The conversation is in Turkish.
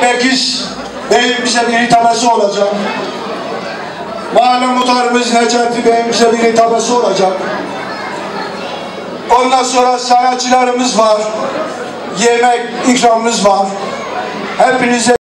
Berkiz Bey'in bize bir hitabesi olacak. Mahalle muhtarımız Necati Bey'in bize bir hitabesi olacak. Ondan sonra sanatçılarımız var. Yemek ikramımız var. Hepinize